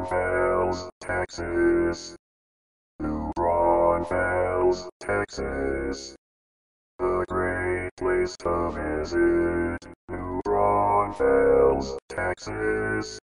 Braunfels, Texas. New Braunfels, Texas. A great place to visit. New Braunfels, Texas.